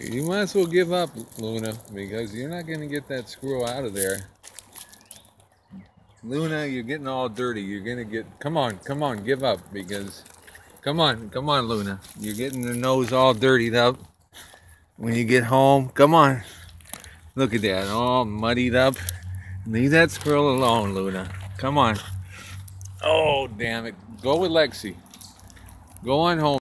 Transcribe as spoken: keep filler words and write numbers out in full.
You might as well give up, Luna, because you're not going to get that squirrel out of there. Luna, you're getting all dirty. You're going to get... Come on, come on, give up, because... Come on, come on, Luna. You're getting the nose all dirtied up. When you get home, come on. Look at that, all muddied up. Leave that squirrel alone, Luna. Come on. Oh, damn it. Go with Lexi. Go on home.